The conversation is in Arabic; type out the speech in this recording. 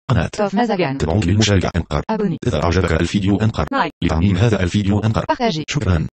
قناة توف مزاجان. تدعوك للمشاركة. انقر. أبوني. إذا أعجبك الفيديو انقر. لايك. لتعميم هذا الفيديو انقر. بارتاجي. شكرا.